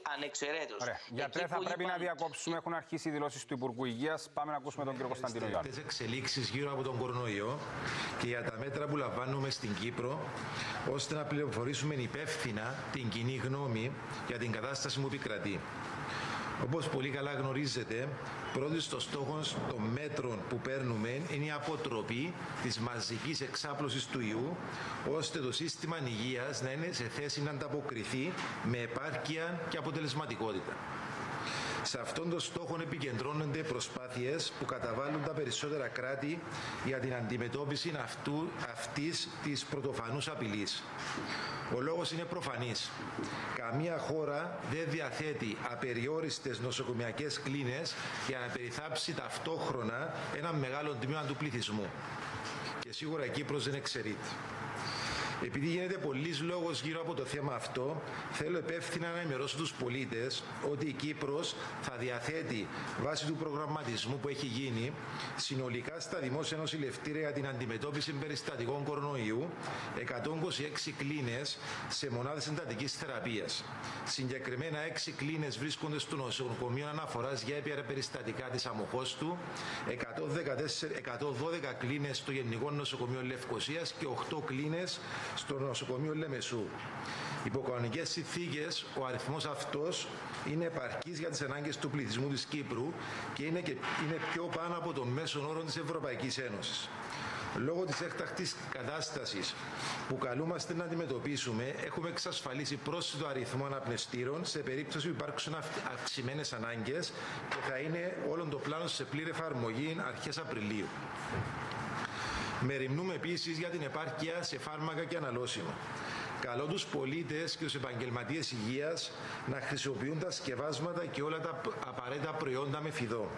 ανεξαιρέτως. Γιατρέ, θα πρέπει να διακόψουμε. Έχουν αρχίσει οι δηλώσεις του Υπουργού Υγείας. Πάμε να ακούσουμε τον κύριο Κωνσταντίνο Γιάννη. Τις εξελίξεις γύρω από τον κορονοϊό και για τα μέτρα που λαμβάνουμε στην Κύπρο, ώστε να πληροφορήσουμε υπεύθυνα την κοινή γνώμη για την κατάσταση που επικρατεί. Όπως πολύ καλά γνωρίζετε, πρώτος στο στόχος των μέτρων που παίρνουμε είναι η αποτροπή της μαζικής εξάπλωσης του ιού, ώστε το σύστημα υγείας να είναι σε θέση να ανταποκριθεί με επάρκεια και αποτελεσματικότητα. Σε αυτόν τον στόχο επικεντρώνονται προσπάθειες που καταβάλουν τα περισσότερα κράτη για την αντιμετώπιση αυτής της πρωτοφανούς απειλής. Ο λόγος είναι προφανής. Καμία χώρα δεν διαθέτει απεριόριστες νοσοκομιακές κλίνες για να περιθάψει ταυτόχρονα ένα μεγάλο τμήμα του πληθυσμού. Και σίγουρα η Κύπρος δεν εξαιρείται. Επειδή γίνεται πολλής λόγος γύρω από το θέμα αυτό, θέλω υπεύθυνα να ενημερώσω τους πολίτες ότι η Κύπρος θα διαθέτει, βάσει του προγραμματισμού που έχει γίνει, συνολικά στα δημόσια νοσηλευτήρια για την αντιμετώπιση περιστατικών κορονοϊού 126 κλίνες σε μονάδες εντατικής θεραπείας. Συγκεκριμένα 6 κλίνες βρίσκονται στο νοσοκομείο αναφοράς για έπειρα περιστατικά της Αμμοχώστου, 112 κλίνες στο Γενικό Νοσοκομείο Λευκωσίας και 8 κλίνες στο νοσοκομείο Λεμεσού. Υπό κανονικές συνθήκες, ο αριθμός αυτός είναι επαρκής για τις ανάγκες του πληθυσμού της Κύπρου και είναι πιο πάνω από τον μέσον όρο της Ευρωπαϊκής Ένωσης. Λόγω της έκτακτης κατάστασης που καλούμαστε να αντιμετωπίσουμε, έχουμε εξασφαλίσει πρόσθετο αριθμό αναπνευστήρων σε περίπτωση που υπάρξουν αυξημένες ανάγκες και θα είναι όλο το πλάνο σε πλήρη εφαρμογή αρχές Απριλίου. Μεριμνούμε επίσης για την επάρκεια σε φάρμακα και αναλώσιμα. Καλώ τους πολίτες και τους επαγγελματίες υγείας να χρησιμοποιούν τα σκευάσματα και όλα τα απαραίτητα προϊόντα με φιδό.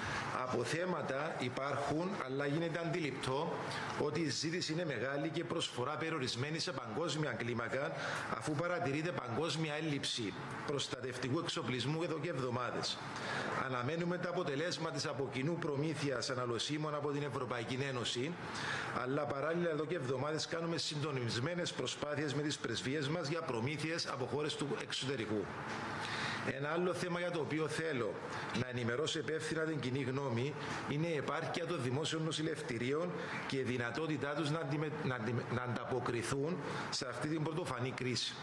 Αποθέματα υπάρχουν, αλλά γίνεται αντιληπτό ότι η ζήτηση είναι μεγάλη και προσφορά περιορισμένη σε παγκόσμια κλίμακα, αφού παρατηρείται παγκόσμια έλλειψη προστατευτικού εξοπλισμού εδώ και εβδομάδες. Αναμένουμε τα αποτελέσματα της από κοινού προμήθειας αναλωσίμων από την Ευρωπαϊκή Ένωση, αλλά παράλληλα εδώ και εβδομάδες κάνουμε συντονισμένες προσπάθειες με τις πρεσβείες μας για προμήθειες από χώρες του εξωτερικού. Ένα άλλο θέμα για το οποίο θέλω να ενημερώσω υπεύθυνα την κοινή γνώμη είναι η επάρκεια των δημόσιων νοσηλευτηρίων και η δυνατότητά τους να ανταποκριθούν σε αυτή την πρωτοφανή κρίση.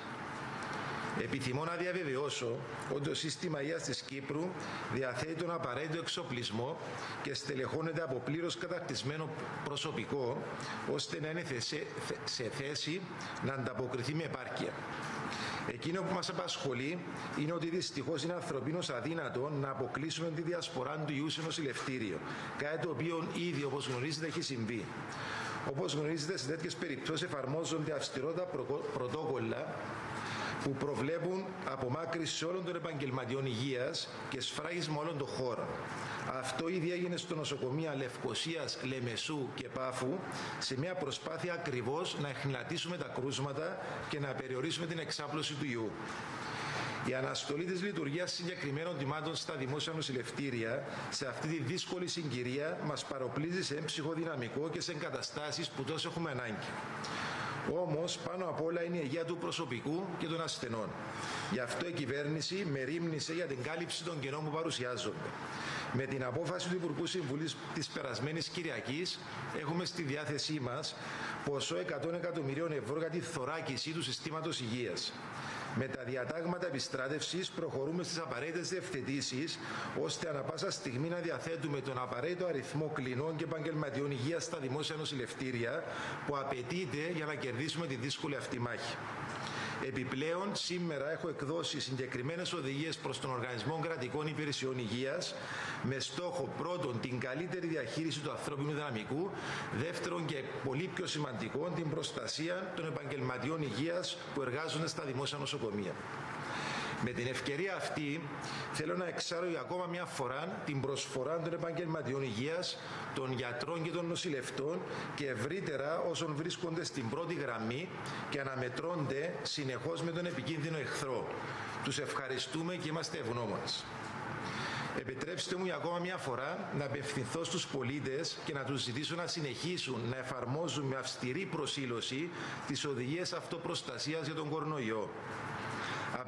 Επιθυμώ να διαβεβαιώσω ότι το σύστημα υγείας της Κύπρου διαθέτει τον απαραίτητο εξοπλισμό και στελεχώνεται από πλήρως καταρτισμένο προσωπικό, ώστε να είναι σε θέση να ανταποκριθεί με επάρκεια. Εκείνο που μας απασχολεί είναι ότι δυστυχώς είναι ανθρωπίνως αδύνατο να αποκλείσουμε τη διασπορά του ιού σε νοσηλευτήριο, κάτι το οποίο ήδη, όπως γνωρίζετε, έχει συμβεί. Όπως γνωρίζετε, σε τέτοιες περιπτώσεις εφαρμόζονται αυστηρότατα πρωτόκολλα που προβλέπουν απομάκρυνση όλων των επαγγελματιών υγείας και σφράγισμα όλων των χώρων. Αυτό ήδη έγινε στο νοσοκομείο Λευκωσίας, Λεμεσού και Πάφου σε μια προσπάθεια ακριβώς να εχνηλατήσουμε τα κρούσματα και να περιορίσουμε την εξάπλωση του ιού. Η αναστολή της λειτουργίας συγκεκριμένων τμήματων στα δημόσια νοσηλευτήρια σε αυτή τη δύσκολη συγκυρία μας παροπλίζει σε έμψυχο δυναμικό και σε εγκαταστάσεις που τόσο έχουμε ανάγκη. Όμως, πάνω απ' όλα είναι η υγεία του προσωπικού και των ασθενών. Γι' αυτό η κυβέρνηση μερίμνησε για την κάλυψη των κενών που παρουσιάζονται. Με την απόφαση του Υπουργού Συμβουλίου της περασμένης Κυριακής, έχουμε στη διάθεσή μας ποσό 100 εκατομμυρίων ευρώ για τη θωράκιση του συστήματος υγείας. Με τα διατάγματα επιστράτευσης προχωρούμε στις απαραίτητες διευθετήσεις, ώστε ανα πάσα στιγμή να διαθέτουμε τον απαραίτητο αριθμό κλινών και επαγγελματιών υγείας στα δημόσια νοσηλευτήρια που απαιτείται για να κερδίσουμε τη δύσκολη αυτή μάχη. Επιπλέον, σήμερα έχω εκδώσει συγκεκριμένες οδηγίες προς τον Οργανισμό Κρατικών Υπηρεσιών Υγείας με στόχο πρώτον την καλύτερη διαχείριση του ανθρώπινου δυναμικού, δεύτερον και πολύ πιο σημαντικό την προστασία των επαγγελματιών υγείας που εργάζονται στα δημόσια νοσοκομεία. Με την ευκαιρία αυτή θέλω να εξάρω για ακόμα μια φορά την προσφορά των επαγγελματιών υγείας, των γιατρών και των νοσηλευτών και ευρύτερα όσων βρίσκονται στην πρώτη γραμμή και αναμετρώνται συνεχώς με τον επικίνδυνο εχθρό. Τους ευχαριστούμε και είμαστε ευγνώμονες. Επιτρέψτε μου για ακόμα μια φορά να απευθυνθώ στους πολίτες και να τους ζητήσω να συνεχίσουν να εφαρμόζουν με αυστηρή προσήλωση τις οδηγίες αυτοπροστασίας για τον κορονοϊό.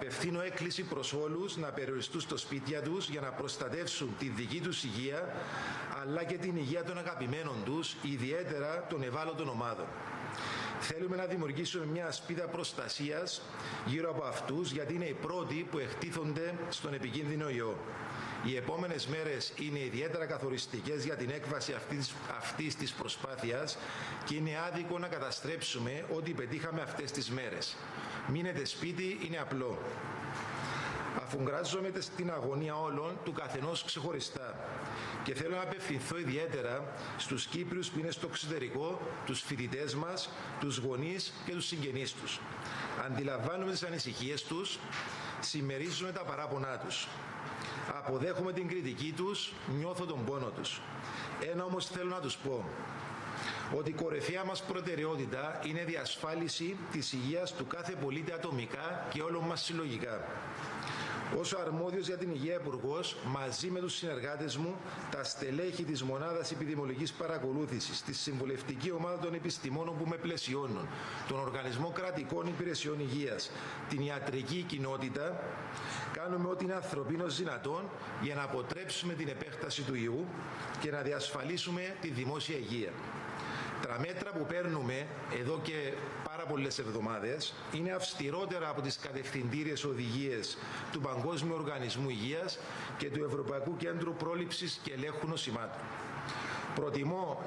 Απευθύνω έκκληση προς όλους να περιοριστούν στο σπίτια τους για να προστατεύσουν τη δική τους υγεία, αλλά και την υγεία των αγαπημένων τους, ιδιαίτερα των ευάλωτων ομάδων. Θέλουμε να δημιουργήσουμε μια ασπίδα προστασίας γύρω από αυτούς, γιατί είναι οι πρώτοι που εκτίθονται στον επικίνδυνο ιό. Οι επόμενες μέρες είναι ιδιαίτερα καθοριστικές για την έκβαση αυτής της προσπάθειας και είναι άδικο να καταστρέψουμε ό,τι πετύχαμε αυτές τις μέρες. Μείνετε σπίτι, είναι απλό. Αφουγκράζομαι στην αγωνία όλων του καθενός ξεχωριστά και θέλω να απευθυνθώ ιδιαίτερα στους Κύπριους που είναι στο εξωτερικό, τους φοιτητές μας, τους γονείς και τους συγγενείς τους. Αντιλαμβάνομαι τις ανησυχίες τους, συμμερίζομαι τα παράπονά τους. Αποδέχομαι την κριτική τους, νιώθω τον πόνο τους. Ένα όμως θέλω να τους πω, ότι η κορυφαία μας προτεραιότητα είναι η διασφάλιση της υγείας του κάθε πολίτη ατομικά και όλων μας συλλογικά. Ως αρμόδιος για την υγεία υπουργός, μαζί με τους συνεργάτες μου, τα στελέχη της Μονάδας Επιδημιολογικής Παρακολούθησης, τη Συμβουλευτική Ομάδα των Επιστημόνων που με πλαισιώνουν, τον Οργανισμό Κρατικών Υπηρεσιών Υγείας, την ιατρική κοινότητα, κάνουμε ό,τι είναι ανθρωπίνως δυνατόν για να αποτρέψουμε την επέκταση του ιού και να διασφαλίσουμε τη δημόσια υγεία. Τα μέτρα που παίρνουμε εδώ και πάρα πολλές εβδομάδες είναι αυστηρότερα από τις κατευθυντήριες οδηγίες του Παγκόσμιου Οργανισμού Υγείας και του Ευρωπαϊκού Κέντρου Πρόληψης και Ελέγχου Νοσημάτων. Προτιμώ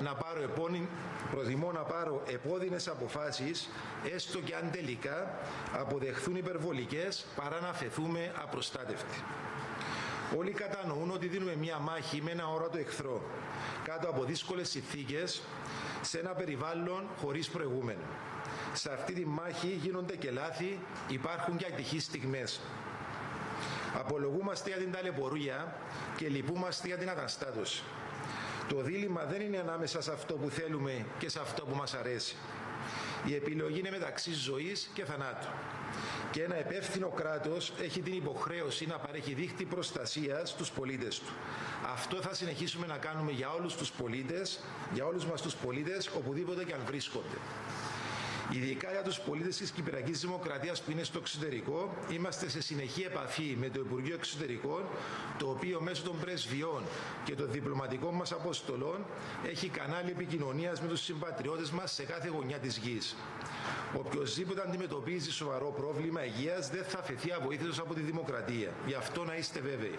να πάρω επώδυνες αποφάσεις, έστω και αν τελικά αποδεχθούν υπερβολικές, παρά να αφαιθούμε απροστάτευτοι. Όλοι κατανοούν ότι δίνουμε μία μάχη με ένα όρατο εχθρό, κάτω από δύσκολες συνθήκες, σε ένα περιβάλλον χωρίς προηγούμενο. Σε αυτή τη μάχη γίνονται και λάθη, υπάρχουν και ατυχείς στιγμές. Απολογούμαστε για την ταλαιπωρία και λυπούμαστε για την αναστάτωση. Το δίλημμα δεν είναι ανάμεσα σε αυτό που θέλουμε και σε αυτό που μας αρέσει. Η επιλογή είναι μεταξύ ζωής και θανάτου. Και ένα υπεύθυνο κράτος έχει την υποχρέωση να παρέχει δίχτυ προστασίας στους πολίτες του. Αυτό θα συνεχίσουμε να κάνουμε για όλους τους πολίτες, για όλους μας τους πολίτες, οπουδήποτε και αν βρίσκονται. Ειδικά για τους πολίτες της Κυπριακής Δημοκρατίας που είναι στο εξωτερικό, είμαστε σε συνεχή επαφή με το Υπουργείο Εξωτερικών, το οποίο μέσω των πρεσβειών και των διπλωματικών μας αποστολών έχει κανάλι επικοινωνίας με τους συμπατριώτες μας σε κάθε γωνιά της γης. Οποιοςδήποτε αντιμετωπίζει σοβαρό πρόβλημα υγείας δεν θα αφαιθεί αβοήθητος από τη δημοκρατία. Γι' αυτό να είστε βέβαιοι.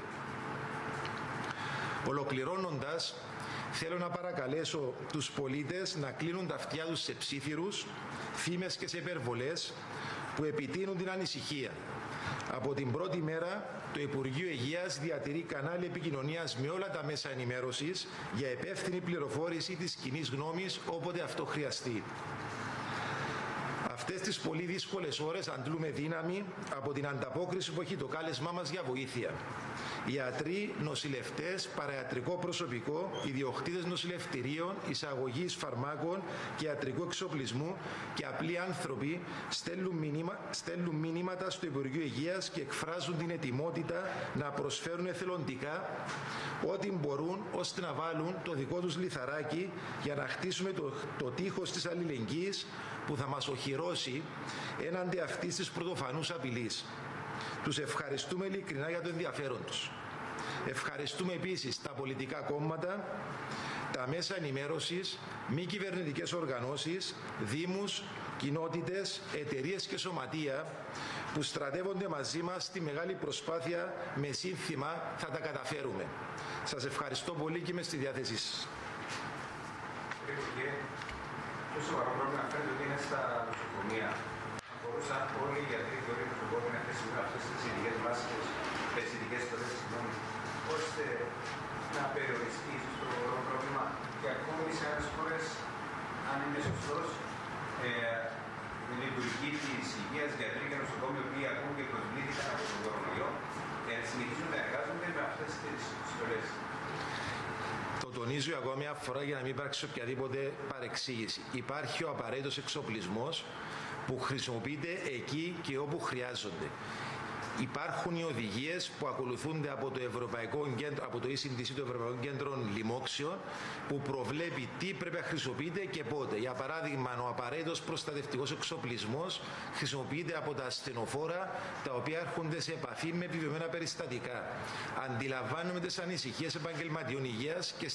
Ολοκληρώνοντας, θέλω να παρακαλέσω τους πολίτες να κλείνουν τα αυτιά τους σε ψίθυρους, φήμες και σε υπερβολές που επιτείνουν την ανησυχία. Από την πρώτη μέρα, το Υπουργείο Υγείας διατηρεί κανάλι επικοινωνίας με όλα τα μέσα ενημέρωσης για υπεύθυνη πληροφόρηση της κοινής γνώμης όποτε αυτό χρειαστεί. Αυτές τις πολύ δύσκολες ώρες αντλούμε δύναμη από την ανταπόκριση που έχει το κάλεσμά μας για βοήθεια. Ιατροί, νοσηλευτές, παραϊατρικό προσωπικό, ιδιοκτήτες νοσηλευτηρίων, εισαγωγής φαρμάκων και ιατρικού εξοπλισμού και απλοί άνθρωποι στέλνουν μηνύματα στο Υπουργείο Υγείας και εκφράζουν την ετοιμότητα να προσφέρουν εθελοντικά ό,τι μπορούν ώστε να βάλουν το δικό τους λιθαράκι για να χτίσουμε το τείχος της αλληλεγγύης που θα μας οχυρώσει έναντι αυτής της πρωτοφανούς απειλής. Τους ευχαριστούμε ειλικρινά για το ενδιαφέρον τους. Ευχαριστούμε επίσης τα πολιτικά κόμματα, τα μέσα ενημέρωσης, μη κυβερνητικές οργανώσεις, δήμους, κοινότητες, εταιρείες και σωματεία που στρατεύονται μαζί μας στη μεγάλη προσπάθεια με σύνθημα «Θα τα καταφέρουμε». Σας ευχαριστώ πολύ και είμαι στη διάθεσή σας. Το σοβαρό πρόβλημα φαίνεται ότι είναι στα νοσοκομεία. Αν μπορούσαν όλοι οι γιατροί και όλοι οι νοσοκόμοι να χρησιμοποιούν αυτές τις ειδικές μάσκες, τις ειδικές στολές, ώστε να περιοριστεί το πρόβλημα. Και ακόμη σε άλλες χώρες, αν είναι σωστός, η λειτουργική της υγείας, γιατροί και νοσοκόμοι, οι οποίοι ακούν και προσβλήθηκαν από τον κορονοϊό, συνεχίζουν να εργάζονται με αυτές τις στολές. Το τονίζω ακόμα μια φορά για να μην υπάρξει οποιαδήποτε παρεξήγηση. Υπάρχει ο απαραίτητος εξοπλισμός που χρησιμοποιείται εκεί και όπου χρειάζονται. Υπάρχουν οι οδηγίες που ακολουθούνται από το Ευρωπαϊκό Κέντρο, από το ECDC, το Ευρωπαϊκό Κέντρο Λοιμόξεων, που προβλέπει τι πρέπει να χρησιμοποιείται και πότε. Για παράδειγμα, ο απαραίτητος προστατευτικός εξοπλισμός χρησιμοποιείται από τα ασθενοφόρα τα οποία έρχονται σε επαφή με επιβεβαιωμένα περιστατικά. Αντιλαμβάνομαι τις ανησυχίες επαγγελματιών υγείας και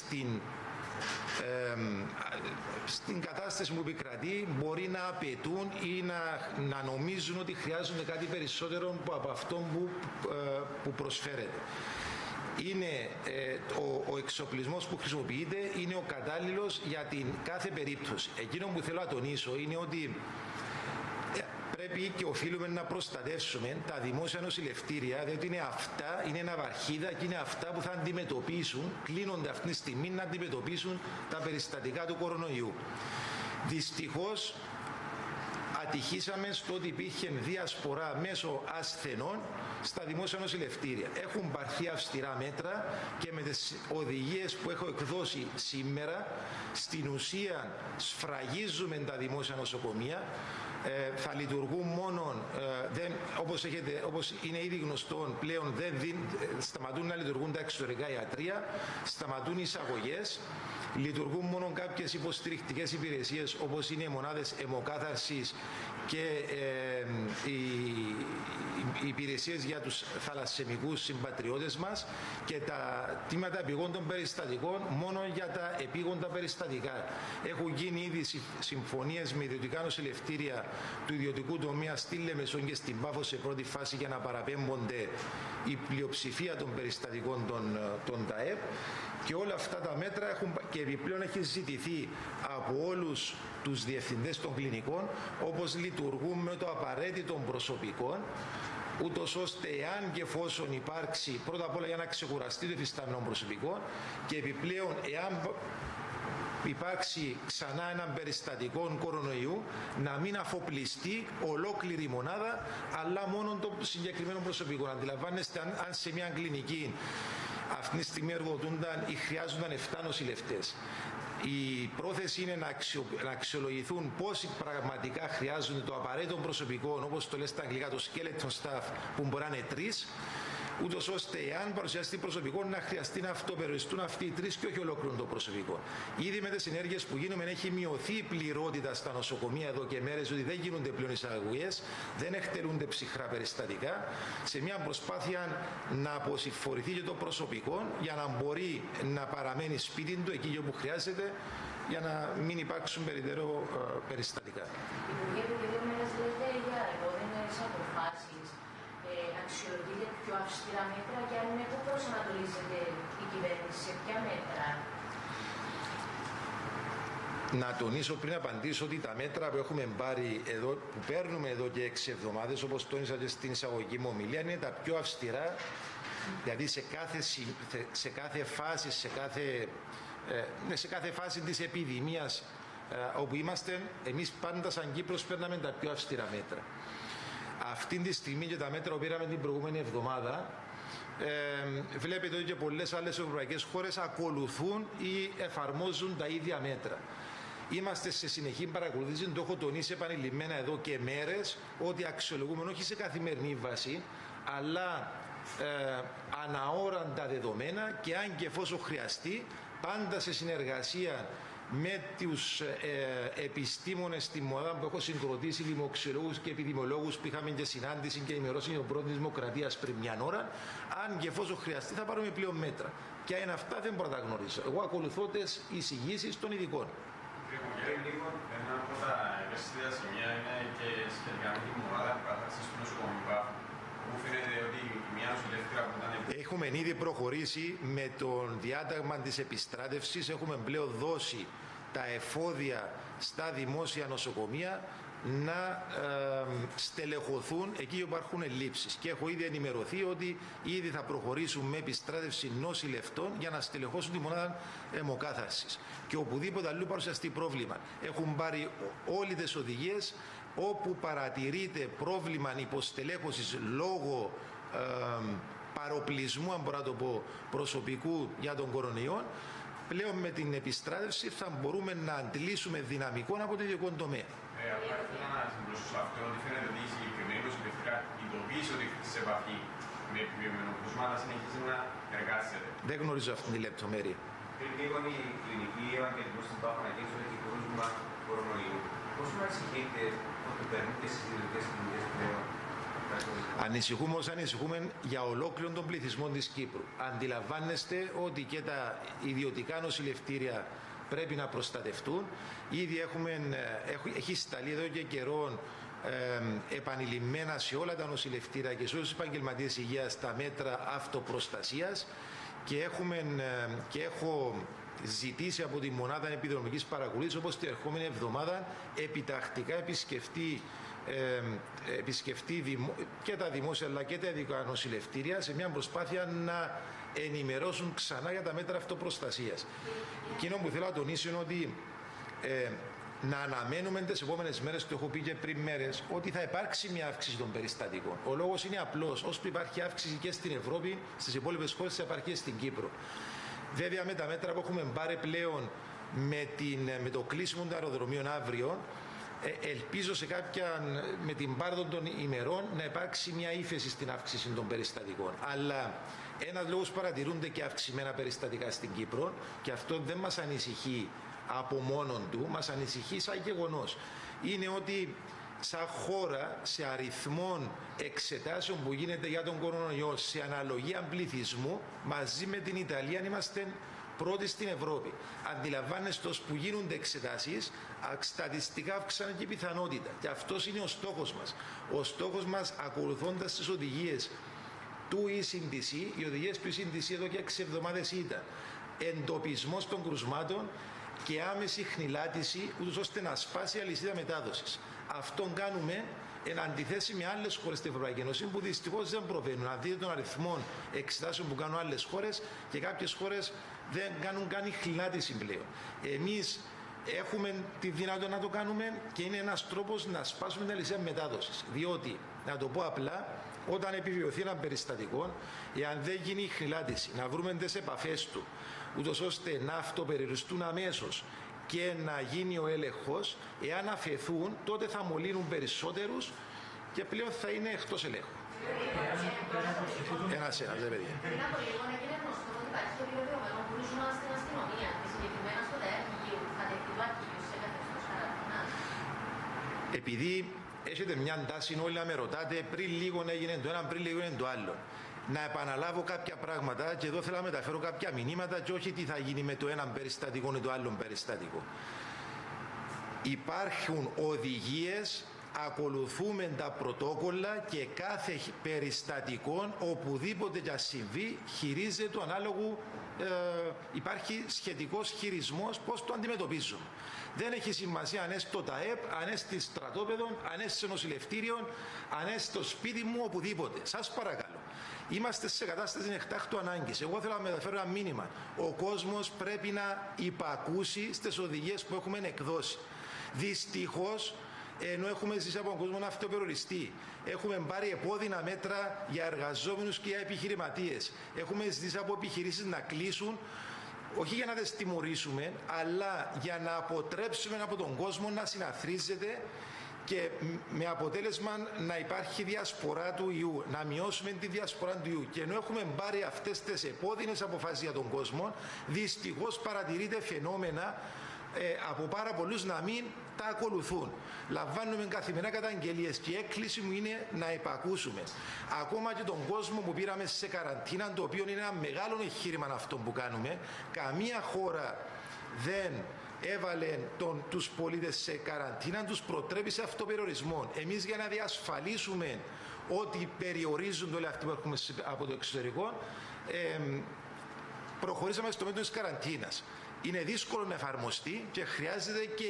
στην κατάσταση που επικρατεί μπορεί να απαιτούν ή να νομίζουν ότι χρειάζονται κάτι περισσότερο από αυτό που προσφέρεται. Είναι ο εξοπλισμός που χρησιμοποιείται είναι ο κατάλληλος για την κάθε περίπτωση. Εκείνο που θέλω να τονίσω είναι ότι πρέπει και οφείλουμε να προστατεύσουμε τα δημόσια νοσηλευτήρια, διότι είναι ναυαρχίδα και είναι αυτά που θα αντιμετωπίσουν, κλείνονται αυτή τη στιγμή να αντιμετωπίσουν τα περιστατικά του κορονοϊού. Δυστυχώς ατυχήσαμε στο ότι υπήρχε διασπορά μέσω ασθενών στα δημόσια νοσηλευτήρια. Έχουν πάρθει αυστηρά μέτρα και με τις οδηγίες που έχω εκδώσει σήμερα, στην ουσία σφραγίζουμε τα δημόσια νοσοκομεία. Θα λειτουργούν μόνο, όπως είναι ήδη γνωστό πλέον, σταματούν να λειτουργούν τα εξωτερικά ιατρεία, σταματούν οι εισαγωγές, λειτουργούν μόνο κάποιες υποστηρικτικές υπηρεσίες όπως είναι οι μονάδες αιμοκάθαρσης και οι υπηρεσίες για τους θαλασσαιμικούς συμπατριώτες μας και τα τμήματα επιγόντων περιστατικών μόνο για τα επίγοντα περιστατικά. Έχουν γίνει ήδη συμφωνίες με ιδιωτικά νοσηλευτήρια του ιδιωτικού τομέα στη Λεμεσόν και στην Πάφο σε πρώτη φάση για να παραπέμπονται η πλειοψηφία των περιστατικών των ΤΑΕΠ, και όλα αυτά τα μέτρα έχουν και επιπλέον έχει ζητηθεί από όλους τους διευθυντές των κλινικών όπως λειτουργούν με το απαραίτητο προσωπικό, ούτως ώστε εάν και εφόσον υπάρξει, πρώτα απ' όλα για να ξεκουραστεί το εφιστάμενο προσωπικό, και επιπλέον εάν υπάρξει ξανά έναν περιστατικό κορονοϊού, να μην αφοπλιστεί ολόκληρη η μονάδα, αλλά μόνο το συγκεκριμένο προσωπικό. Αντιλαμβάνεστε, αν σε μια κλινική αυτή τη στιγμή εργοδοτούνταν ή χρειάζονταν 7 νοσηλευτές, η πρόθεση είναι να αξιολογηθούν πόσοι πραγματικά χρειάζονται το απαραίτητο προσωπικό, όπως το λέει στα αγγλικά το skeleton staff, που μπορεί να είναι 3, ούτως ώστε εάν παρουσιαστεί προσωπικό να χρειαστεί να αυτοπεριοριστούν αυτοί οι 3 και όχι ολόκληρο το προσωπικό. Ήδη με τις ενέργειες που γίνουμε έχει μειωθεί η πληρότητα στα νοσοκομεία εδώ και μέρες, ότι δεν γίνονται πλέον εισαγωγές, δεν εκτελούνται ψυχρά περιστατικά, σε μια προσπάθεια να αποσυμφορηθεί και το προσωπικό για να μπορεί να παραμένει σπίτι του εκεί όπου χρειάζεται, για να μην υπάρξουν περαιτέρω περιστατικά. Υπουργέ, που δύο μέρες λέτε για επόμενες αποφάσεις, αξιολογείτε πιο αυστηρά μέτρα, και αν είναι, πού προσανατολίζεται η κυβέρνηση, σε ποια μέτρα? Να τονίσω πριν απαντήσω ότι τα μέτρα που έχουμε πάρει εδώ, που παίρνουμε εδώ και 6 εβδομάδες, όπως τόνισα και στην εισαγωγική μου ομιλία, είναι τα πιο αυστηρά, δηλαδή σε κάθε φάση, σε κάθε φάση της επιδημίας όπου είμαστε, εμείς πάντα σαν Κύπρος παίρναμε τα πιο αυστηρά μέτρα. Αυτή τη στιγμή και τα μέτρα που πήραμε την προηγούμενη εβδομάδα, βλέπετε ότι και πολλές άλλες ευρωπαϊκές χώρες ακολουθούν ή εφαρμόζουν τα ίδια μέτρα. Είμαστε σε συνεχή παρακολούθηση, το έχω τονίσει επανειλημμένα εδώ και μέρες, ότι αξιολογούμε όχι σε καθημερινή βάση, αλλά αναώραντα δεδομένα, και αν και εφόσον χρειαστεί, πάντα σε συνεργασία με τους επιστήμονες στη μονάδα που έχω συγκροτήσει, λοιμοξιολόγους και επιδημιολόγους, που είχαμε και συνάντηση και ενημερώσει ο πρόεδρος της Δημοκρατίας πριν μια ώρα. Αν και εφόσον χρειαστεί, θα πάρουμε πλέον μέτρα. Ποια είναι αυτά, δεν μπορώ να τα γνωρίσω. Εγώ ακολουθώ τις εισηγήσεις των ειδικών. Ένα από τα ευαίσθητα σημεία είναι και σχετικά με την μονάδα που κατάσταση του νοσοκομικού, που φαίνεται ότι μια νοσηλεύτρια που ήταν. Έχουμε ήδη προχωρήσει με το διάταγμα της επιστράτευσης. Έχουμε πλέον δώσει τα εφόδια στα δημόσια νοσοκομεία να στελεχωθούν εκεί όπου υπάρχουν ελλείψεις. Και έχω ήδη ενημερωθεί ότι ήδη θα προχωρήσουν με επιστράτευση νοσηλευτών για να στελεχώσουν τη μονάδα αιμοκάθαρσης. Και οπουδήποτε αλλού παρουσιαστεί πρόβλημα, έχουν πάρει όλες τις οδηγίες. Όπου παρατηρείται πρόβλημα υποστελέχωσης λόγω παροπλισμού, αν μπορώ να το πω, προσωπικού για τον κορονοϊό, πλέον με την επιστράτευση θα μπορούμε να αντλήσουμε δυναμικό από το ιδιωτικό τομέα. Απλά ήθελα να συμπληρώσω αυτό ότι φαίνεται ότι η συγκεκριμένη νοσηλευτήρα ειδοποίησε ότι έχετε σε επαφή με επιβεβαιωμένο κρούσμα, αλλά συνεχίζει να εργάζεται. Δεν γνωρίζω αυτή τη λεπτομέρεια. Πριν λίγο η κλινική ευαγγελισμός στην Παπαναγίας ότι έχει κρούσμα κορονοϊού. Πώς μας ανησυχείτε ότι παίρνουν και στις ιδιωτικές κλινικές πλέον? Ανησυχούμε όσο ανησυχούμε για ολόκληρο τον πληθυσμό της Κύπρου. Αντιλαμβάνεστε ότι και τα ιδιωτικά νοσηλευτήρια πρέπει να προστατευτούν. Ήδη έχει σταλεί εδώ και καιρό επανειλημμένα σε όλα τα νοσηλευτήρια και σε όλους τους επαγγελματίες υγείας τα μέτρα αυτοπροστασίας και έχω ζητήσει από τη Μονάδα Επιδρομικής Παρακολούθησης όπως την ερχόμενη εβδομάδα επιτακτικά επισκεφτεί και τα δημόσια αλλά και τα ειδικά νοσηλευτήρια σε μια προσπάθεια να ενημερώσουν ξανά για τα μέτρα αυτοπροστασίας. Εκείνο που θέλω να τονίσω είναι ότι να αναμένουμε τις επόμενες μέρες, το έχω πει και πριν μέρες, ότι θα υπάρξει μια αύξηση των περιστατικών. Ο λόγος είναι απλός. Όσο υπάρχει αύξηση και στην Ευρώπη, στις υπόλοιπες χώρες θα υπάρχει και στην Κύπρο. Βέβαια, με τα μέτρα που έχουμε πάρει πλέον με το κλείσιμο των αεροδρομίων αύριο, ελπίζω με την πάρδο των ημερών να υπάρξει μια ύφεση στην αύξηση των περιστατικών. Αλλά ένας λόγος παρατηρούνται και αυξημένα περιστατικά στην Κύπρο και αυτό δεν μας ανησυχεί από μόνον του, μας ανησυχεί σαν γεγονός. Είναι ότι σαν χώρα, σε αριθμών εξετάσεων που γίνεται για τον κορονοϊό, σε αναλογία πληθυσμού, μαζί με την Ιταλία είμαστε πρώτοι στην Ευρώπη. Αντιλαμβάνεστε ως που γίνονται εξετάσεις, στατιστικά αυξάνεται και η πιθανότητα. Και αυτός είναι ο στόχος μας. Ο στόχος μας, ακολουθώντας τις οδηγίες του ECDC, οι οδηγίες του ECDC εδώ και 6 εβδομάδες ήταν εντοπισμός των κρουσμάτων και άμεση χνηλάτιση, ούτως ώστε να σπάσει η αλυσίδα μετάδοσης. Αυτόν κάνουμε εν αντιθέσει με άλλες χώρες στην Ευρωπαϊκή Ένωση που δυστυχώς δεν προβαίνουν. Αν δείτε τον αριθμό εξετάσεων που κάνουν άλλες χώρες και κάποιες χώρες δεν κάνουν καν χνηλάτιση πλέον. Εμείς έχουμε τη δυνατότητα να το κάνουμε και είναι ένας τρόπος να σπάσουμε την αλυσίδα μετάδοσης. Διότι, να το πω απλά, όταν επιβεβαιωθεί ένα περιστατικό, εάν δεν γίνει η χνηλάτιση, να βρούμε τις επαφές του, ούτως ώστε να αυτοπεριοριστούν αμέσως και να γίνει ο έλεγχος, εάν αφαιθούν, τότε θα μολύνουν περισσότερους και πλέον θα είναι εκτός ελέγχου. Ένας, δεν παιδιά. Πριν από λίγο έγινε γνωστό ότι υπάρχει το επιβεβαιωμένο κρούσμα στην αστυνομία και συγκεκριμένα στο ΤΑΕ Αιγαίου. Θα δεχτεί το αρχείο σε καθεστώς καραντίνας? Επειδή έχετε μια τάση όλοι να με ρωτάτε, πριν λίγο έγινε το ένα, πριν λίγο έγινε το άλλο. Να επαναλάβω κάποια πράγματα και εδώ θέλω να μεταφέρω κάποια μηνύματα και όχι τι θα γίνει με το ένα περιστατικό ή το άλλο περιστατικό. Υπάρχουν οδηγίες, ακολουθούμε τα πρωτόκολλα και κάθε περιστατικό οπουδήποτε και συμβεί χειρίζεται το ανάλογο, υπάρχει σχετικός χειρισμός πώς το αντιμετωπίζουμε. Δεν έχει σημασία αν είσαι στο ΤΑΕΠ, αν είσαι στη στρατόπεδο, αν είσαι σε νοσηλευτήριο, αν είσαι στο σπίτι μου, οπουδήποτε. Σας παρακαλώ. Είμαστε σε κατάσταση εκτάκτου ανάγκης. Εγώ θέλω να μεταφέρω ένα μήνυμα. Ο κόσμος πρέπει να υπακούσει στις οδηγίες που έχουμε εκδώσει. Δυστυχώς, ενώ έχουμε ζήσει από τον κόσμο να αυτοπεριοριστεί, έχουμε πάρει επώδυνα μέτρα για εργαζόμενους και για επιχειρηματίες. Έχουμε ζήσει από επιχειρήσεις να κλείσουν, όχι για να τις τιμωρήσουμε, αλλά για να αποτρέψουμε από τον κόσμο να συναθρίζεται και με αποτέλεσμα να υπάρχει διασπορά του ιού, να μειώσουμε τη διασπορά του ιού. Και ενώ έχουμε πάρει αυτές τις επώδυνες αποφάσεις για τον κόσμο, δυστυχώς παρατηρείται φαινόμενα από πάρα πολλούς να μην τα ακολουθούν. Λαμβάνουμε καθημερινά καταγγελίες και η έκκληση μου είναι να υπακούσουμε. Ακόμα και τον κόσμο που πήραμε σε καραντίνα, το οποίο είναι ένα μεγάλο εγχείρημα αυτό που κάνουμε, καμία χώρα δεν έβαλε τους πολίτες σε καραντίνα, τους προτρέπει σε αυτοπεριορισμό. Εμείς για να διασφαλίσουμε ότι περιορίζονται όλοι αυτοί που έρχονται από το εξωτερικό, προχωρήσαμε στο μέτρο της καραντίνας. Είναι δύσκολο να εφαρμοστεί και χρειάζεται και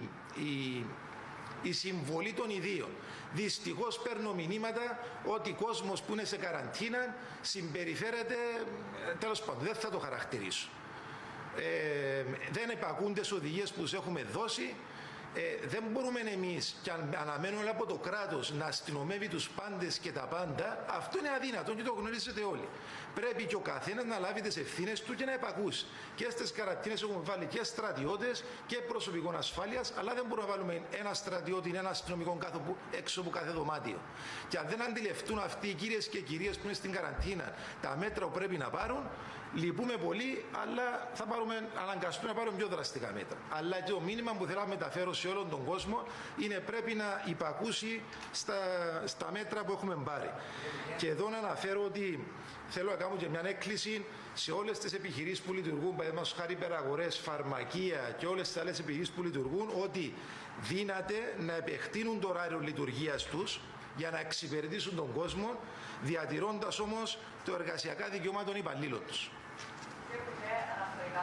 η συμβολή των ιδίων. Δυστυχώς παίρνω μηνύματα ότι ο κόσμος που είναι σε καραντίνα συμπεριφέρεται, τέλος πάντων, δεν θα το χαρακτηρίσω. Δεν επακούνται τις οδηγίες που τους έχουμε δώσει. Δεν μπορούμε εμείς και αναμένουμε από το κράτος να αστυνομεύει τους πάντες και τα πάντα. Αυτό είναι αδύνατο και το γνωρίζετε όλοι. πρέπει και ο καθένας να λάβει τις ευθύνες του και να επακούσει. Και στις καραντίνες έχουμε βάλει και στρατιώτες και προσωπικό ασφάλειας, αλλά δεν μπορούμε να βάλουμε ένα στρατιώτη ή ένα αστυνομικό έξω από κάθε δωμάτιο. Και αν δεν αντιληφθούν αυτοί οι κυρίες και κυρίες που είναι στην καραντίνα τα μέτρα που πρέπει να πάρουν, λυπούμε πολύ, αλλά θα αναγκαστούμε να πάρουμε πιο δραστικά μέτρα. Αλλά και το μήνυμα που θέλω να μεταφέρω σε όλον τον κόσμο είναι πρέπει να υπακούσει στα μέτρα που έχουμε πάρει. Και εδώ να αναφέρω ότι θέλω να κάνω και μια έκκληση σε όλες τις επιχειρήσεις που λειτουργούν, παραδείγματος χάρη υπεραγορές, φαρμακεία και όλες τις άλλες επιχειρήσεις που λειτουργούν, ότι δύναται να επεκτείνουν το ωράριο λειτουργίας τους για να εξυπηρετήσουν τον κόσμο, διατηρώντας όμως το εργασιακά δικαιώματα των υπαλλήλων τους. Αναφορικά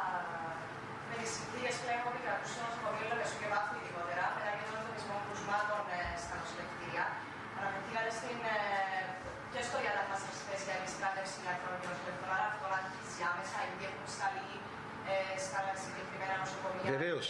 με τις συνθήκες πλέον που κρατούσε το νοσοκομείο Λεμεσού και Βάθου ειδικότερα, μετά για τον εντοπισμό κρουσμάτων στα νοσηλευτήρια, αναφερθήκατε και στο διάταγμα σας θέση για επιστράτευση ιατρών και νοσηλευτών, άρα αυτό αρχίζει άμεσα, ήδη έχουν σταλεί στα συγκεκριμένα νοσοκομεία. Βεβαίως.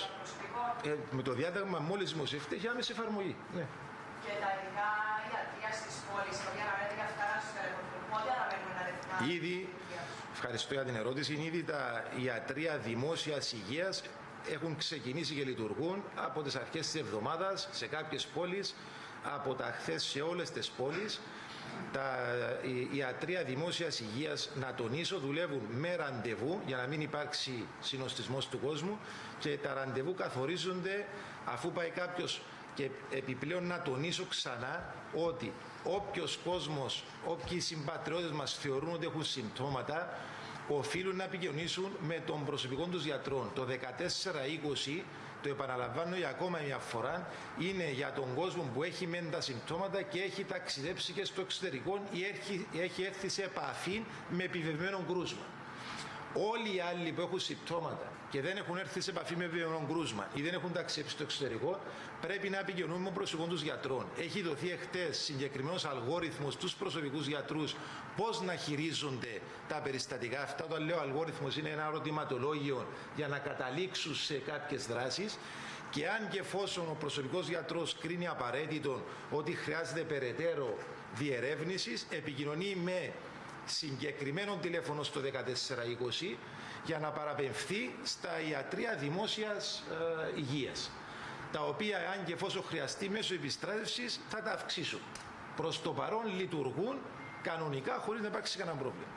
Με το διάταγμα μόλις δημοσιεύτηκε έχει άμεση εφαρμογή. Ναι. Και τα ειδικά ιατρία στις πόλεις, τα οποία αναμένεται για αυτά να συμπεριλαμβάνουν, πότε αναμένουμε να ρεθμάνουν. Ήδη, ευχαριστώ για την ερώτηση, ήδη τα ιατρία δημόσιας υγείας έχουν ξεκινήσει και λειτουργούν από τις αρχές της εβδομάδας σε κάποιες πόλεις, από τα χθες σε όλες τις πόλεις. Τα ιατρία δημόσιας υγείας, να τονίσω, δουλεύουν με ραντεβού για να μην υπάρξει συνοστισμός του κόσμου και τα ραντεβού καθορίζονται αφού πάει κάποιος. Και επιπλέον να τονίσω ξανά ότι όποιος κόσμος, όποιοι συμπατριώτες μας θεωρούν ότι έχουν συμπτώματα, οφείλουν να επικοινωνήσουν με τον προσωπικό τους γιατρό. Το 14-20, το επαναλαμβάνω για ακόμα μια φορά, είναι για τον κόσμο που έχει μεν τα συμπτώματα και έχει ταξιδέψει και στο εξωτερικό ή έχει έρθει σε επαφή με επιβεβαιωμένο κρούσμα. Όλοι οι άλλοι που έχουν συμπτώματα και δεν έχουν έρθει σε επαφή με επιβεβαιωμένο κρούσμα ή δεν έχουν ταξιδέψει στο εξωτερικό, πρέπει να επικοινωνούν με τον προσωπικό τους γιατρών. Έχει δοθεί εχθές συγκεκριμένος αλγόριθμος στους προσωπικούς γιατρούς πώς να χειρίζονται τα περιστατικά αυτά. Όταν λέω αλγόριθμος, είναι ένα ερωτηματολόγιο για να καταλήξουν σε κάποιες δράσεις. Και αν και εφόσον ο προσωπικός γιατρός κρίνει απαραίτητο ότι χρειάζεται περαιτέρω διερεύνησης, επικοινωνεί με συγκεκριμένο τηλέφωνο στο 1420 για να παραπεμφθεί στα ιατρία δημόσιας υγείας, τα οποία αν και εφόσον χρειαστεί μέσω επιστράτευσης θα τα αυξήσουν. Προς το παρόν λειτουργούν κανονικά χωρίς να υπάρξει κανένα πρόβλημα.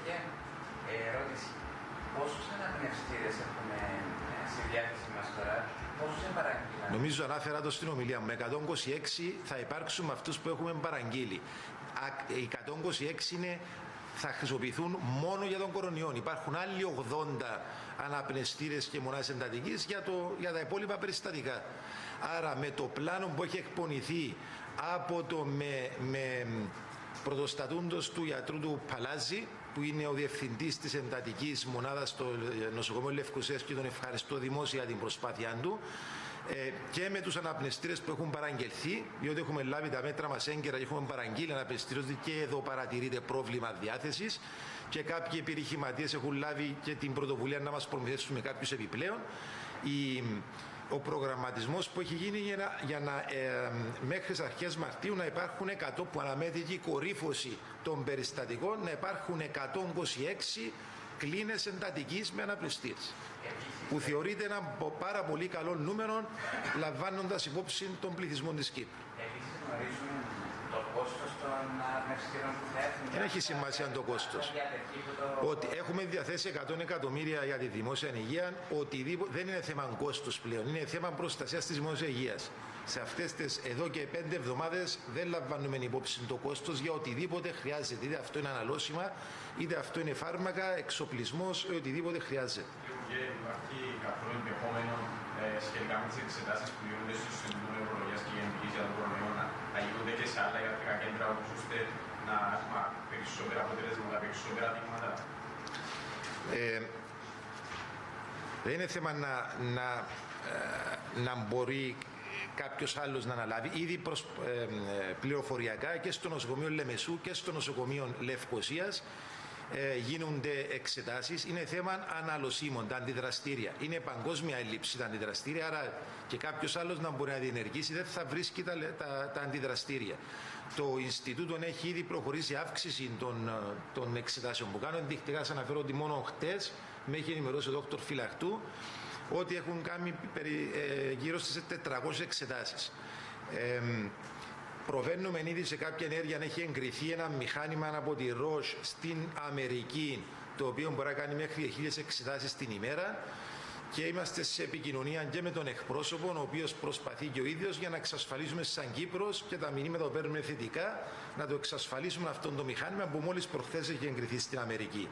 Κύριε ερώτηση. Πόσους αναπνευστήρες έχουμε στη διάθεση μας τώρα, πόσους παραγγείλαν? Νομίζω ανάφερα το στην ομιλία μου. Με 126 θα υπάρξουν με αυτούς που έχουμε παραγγείλει. Οι 126 θα χρησιμοποιηθούν μόνο για τον κορονοϊό. Υπάρχουν άλλοι 80 αναπνευστήρες και μονάδες εντατικής για τα υπόλοιπα περιστατικά. Άρα με το πλάνο που έχει εκπονηθεί από το με πρωτοστατούντος του γιατρού του Παλάζη, που είναι ο διευθυντής της εντατικής μονάδας στο νοσοκομείο Λευκοσίας, και τον ευχαριστώ δημόσια για την προσπάθειά του, και με τους αναπνευστήρες που έχουν παραγγελθεί, διότι έχουμε λάβει τα μέτρα μας έγκαιρα και έχουμε παραγγείλει αναπνευστήρες, και εδώ παρατηρείται πρόβλημα διάθεσης και κάποιοι επιχειρηματίες έχουν λάβει και την πρωτοβουλία να μας προμηθεύσουν με κάποιους επιπλέον. Ο προγραμματισμός που έχει γίνει για να μέχρι τις αρχές Μαρτίου να υπάρχουν 100, που αναμένεται η κορύφωση των περιστατικών, να υπάρχουν 126 κλίνες εντατικής με αναπνευστήρες, που θεωρείται ένα πάρα πολύ καλό νούμερο λαμβάνοντας υπόψη τον πληθυσμό της Κύπρου. Επίσης γνωρίζουμε το κόστος των αναπνευστήρων που θα έρθουν. Δεν έχει σημασία το κόστος. Ότι έχουμε διαθέσει 100 εκατομμύρια για τη δημόσια υγεία, δεν είναι θέμα κόστος πλέον, είναι θέμα προστασίας της δημόσιας υγείας. Σε αυτές τις εδώ και 5 εβδομάδες δεν λαμβάνουμε υπόψη το κόστος για οτιδήποτε χρειάζεται. Είτε αυτό είναι αναλώσιμα, είτε αυτό είναι φάρμακα, εξοπλισμός, οτιδήποτε χρειάζεται. Υπάρχει καθόλου ενδεχόμενο σχετικά με τις εξετάσεις που γίνονται στο Ινστιτούτο Νευρολογίας και Γενικής για τον κορονοϊό να γίνονται και σε άλλα ιατρικά κέντρα, ώστε να έχουμε περισσότερα αποτελέσματα, περισσότερα δείγματα? Δεν είναι θέμα να μπορεί κάποιος άλλος να αναλάβει. Ήδη πληροφοριακά και στο νοσοκομείο Λεμεσού και στο νοσοκομείο Λευκοσίας γίνονται εξετάσεις. Είναι θέμα αναλωσίμων, τα αντιδραστήρια. Είναι παγκόσμια έλλειψη τα αντιδραστήρια, άρα και κάποιος άλλος να μπορεί να διενεργήσει δεν θα βρίσκει τα αντιδραστήρια. Το Ινστιτούτο έχει ήδη προχωρήσει αύξηση των εξετάσεων που κάνουν. Ενδεικτικά, σας αναφέρω ότι μόνο χτες με έχει ενημερώσει ο Δόκτωρ Φυλαχτού ότι έχουν κάνει γύρω στις 400 εξετάσεις. Προβαίνουμε ήδη σε κάποια ενέργεια να έχει εγκριθεί ένα μηχάνημα από τη Roche στην Αμερική, το οποίο μπορεί να κάνει μέχρι 1.000 εξετάσεις την ημέρα, και είμαστε σε επικοινωνία και με τον εκπρόσωπο, ο οποίος προσπαθεί και ο ίδιος για να εξασφαλίσουμε σαν Κύπρος, και τα μηνύματα που παίρνουμε θετικά, να το εξασφαλίσουμε αυτό το μηχάνημα που μόλις προχθές έχει εγκριθεί στην Αμερική.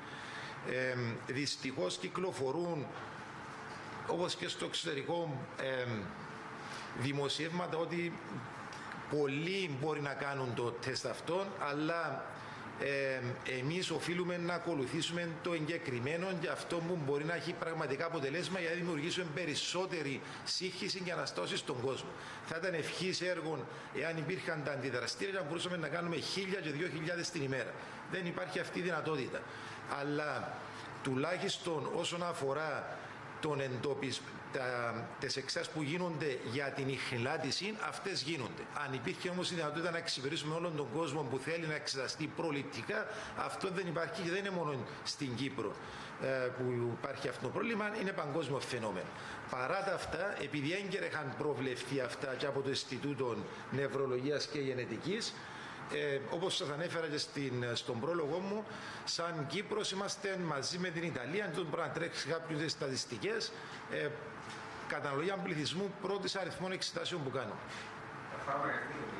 Δυστυχώς κυκλοφορούν, όπως και στο εξωτερικό, δημοσιεύματα ότι πολλοί μπορεί να κάνουν το τεστ αυτόν, αλλά εμείς οφείλουμε να ακολουθήσουμε το εγκεκριμένο και αυτό που μπορεί να έχει πραγματικά αποτελέσμα για να δημιουργήσουμε περισσότερη σύγχυση και αναστάωση στον κόσμο. Θα ήταν ευχής έργων εάν υπήρχαν τα αντιδραστήρια και μπορούσαμε να κάνουμε 1.000 και 2.000 την ημέρα. Δεν υπάρχει αυτή η δυνατότητα. Αλλά τουλάχιστον όσον αφορά τον εντοπισμό, τις εξετάσεις που γίνονται για την ιχνηλάτηση, αυτές γίνονται. Αν υπήρχε όμως η δυνατότητα να εξυπηρετήσουμε όλον τον κόσμο που θέλει να εξεταστεί προληπτικά, αυτό δεν υπάρχει, και δεν είναι μόνο στην Κύπρο που υπάρχει αυτό το πρόβλημα, είναι παγκόσμιο φαινόμενο. Παρά τα αυτά, επειδή έγκαιρα είχαν προβλεφθεί αυτά και από το Ινστιτούτο Νευρολογίας και Γενετικής, όπως σας ανέφερα και στον πρόλογο μου, σαν Κύπρος είμαστε μαζί με την Ιταλία, και μπορεί να τρέξει κάποιες στατιστικές, καταναλογία πληθυσμού πρώτης αριθμών εξετάσεων που κάνουμε. Τα φάρμακα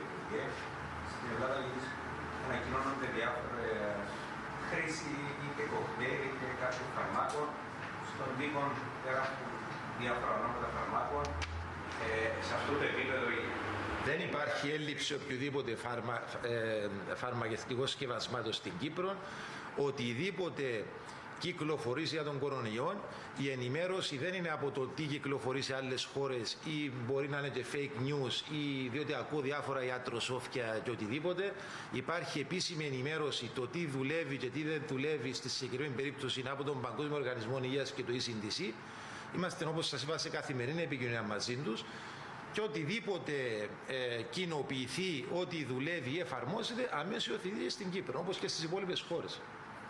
στην Ελλάδα ανακοινώνονται διάφορες χρήση είτε κοκτέιλ είτε κάποιων φαρμάκων στον τύπο πέρα από διάφορα ονόματα φαρμάκων. Σε αυτό το επίπεδο δεν υπάρχει έλλειψη οποιοδήποτε φαρμακευτικών σκευασμάτων στην Κύπρο. Οτιδήποτε κυκλοφορεί για τον κορονοϊό, η ενημέρωση δεν είναι από το τι κυκλοφορεί σε άλλες χώρες ή μπορεί να είναι και fake news ή διότι ακούω διάφορα ιατροσόφια και οτιδήποτε. Υπάρχει επίσημη ενημέρωση το τι δουλεύει και τι δεν δουλεύει στη συγκεκριμένη περίπτωση από τον Παγκόσμιο Οργανισμό Υγείας και το ECDC. Είμαστε, όπως σας είπα, σε καθημερινή επικοινωνία μαζί τους, και οτιδήποτε κοινοποιηθεί ότι δουλεύει ή εφαρμόζεται, αμέσως υιοθετείται στην Κύπρο, όπως και στις υπόλοιπες χώρες.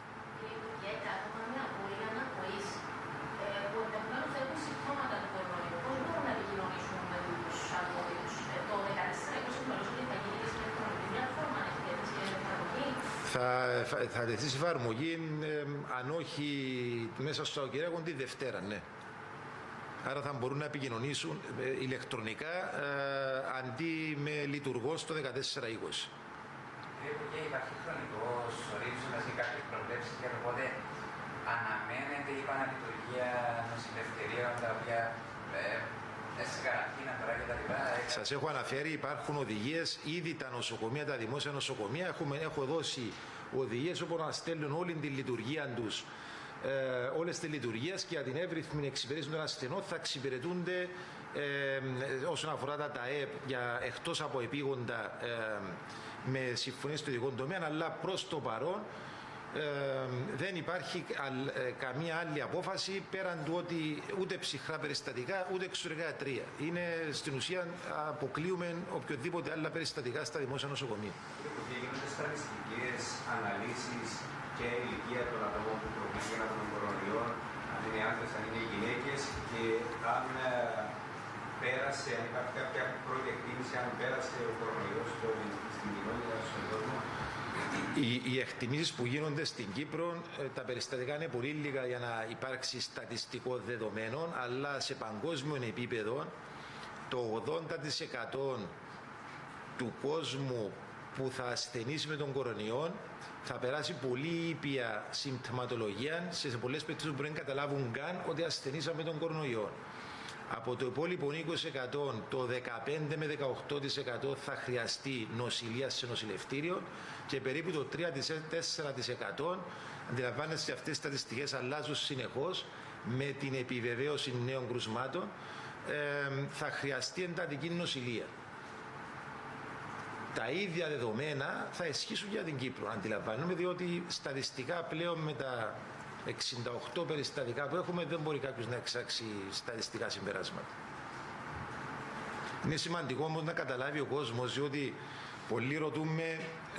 Θα τεθεί σε εφαρμογή, αν όχι μέσα στο Σαββατοκύριακο, τη Δευτέρα, ναι. Άρα θα μπορούν να επικοινωνήσουν ηλεκτρονικά αντί με λειτουργό στο 14-20. Υπουργέ, υπάρχει χρονικός ορίζοντας ή κάποιες προβλέψεις για το πότε αναμένεται η επαναλειτουργία νοσηλευτερίων τα οποία σε καραντίνα τώρα και τα λοιπά? Σας έχω αναφέρει, υπάρχουν οδηγίες, ήδη τα νοσοκομεία, τα δημόσια νοσοκομεία, έχω δώσει οδηγίες όπου να στέλνουν όλη τη λειτουργία τους, όλες τις λειτουργίες, και για την εύρυθμη εξυπηρέτηση των ασθενών θα εξυπηρετούνται όσον αφορά τα ΤΑΕΠ εκτός από επίγοντα με συμφωνίες του ειδικών τομέα, αλλά προς το παρόν δεν υπάρχει καμία άλλη απόφαση πέραν του ότι ούτε ψυχρά περιστατικά ούτε εξωτερικά ιατρεία. Είναι στην ουσία αποκλείουμε οποιοδήποτε άλλα περιστατικά στα δημόσια νοσοκομεία. Γίνονται στατιστικές αναλύσεις και ηλικία των ατόμων που προβλήγουν από τον κορονοϊό, αν είναι άντρες, αν είναι γυναίκες, και αν πέρασε, αν υπάρχει κάποια πρώτη εκτίμηση, αν πέρασε ο κορονοϊός στην κοινότητα, στον κόσμο. Οι εκτιμήσεις που γίνονται στην Κύπρο, τα περιστατικά είναι πολύ λίγα για να υπάρξει στατιστικό δεδομένο, αλλά σε παγκόσμιο επίπεδο το 80% του κόσμου που θα ασθενήσει με τον κορονοϊό θα περάσει πολύ ήπια συμπτωματολογία, σε πολλές περιπτώσεις που δεν καταλάβουν καν ότι ασθενήσαμε με τον κορονοϊό. Από το υπόλοιπο 20%, το 15 με 18% θα χρειαστεί νοσηλεία σε νοσηλευτήριο, και περίπου το 3-4%, αντιλαμβάνεστε, αυτές οι στατιστικές αλλάζουν συνεχώς με την επιβεβαίωση νέων κρουσμάτων, θα χρειαστεί εντατική νοσηλεία. Τα ίδια δεδομένα θα ισχύσουν για την Κύπρο, αντιλαμβάνομαι, διότι στατιστικά πλέον με τα 68 περιστατικά που έχουμε δεν μπορεί κάποιος να εξάξει στατιστικά συμπεράσματα. Είναι σημαντικό όμως να καταλάβει ο κόσμος, διότι Πολλοί ρωτούμε,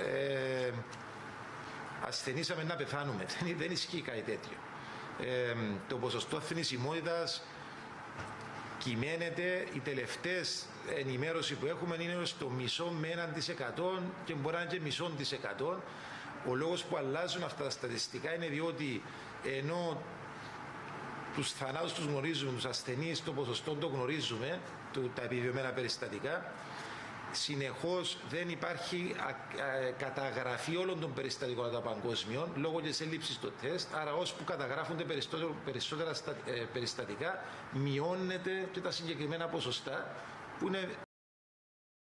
ασθενήσαμε να πεθάνουμε. Δεν ισχύει κάτι τέτοιο. Το ποσοστό θνησιμότητας κυμαίνεται, οι τελευταίες ενημέρωση που έχουμε είναι στο μισό με 1% και μπορεί να είναι και μισό της εκατό. Ο λόγος που αλλάζουν αυτά τα στατιστικά είναι διότι ενώ τους θανάτους τους γνωρίζουμε, τους ασθενείς το ποσοστό το γνωρίζουμε, τα επιβιωμένα περιστατικά, συνεχώς δεν υπάρχει καταγραφή όλων των περιστατικών των παγκόσμιων λόγω της έλλειψης των τεστ, άρα ώσπου καταγράφονται περισσότερα περιστατικά μειώνεται και τα συγκεκριμένα ποσοστά που είναι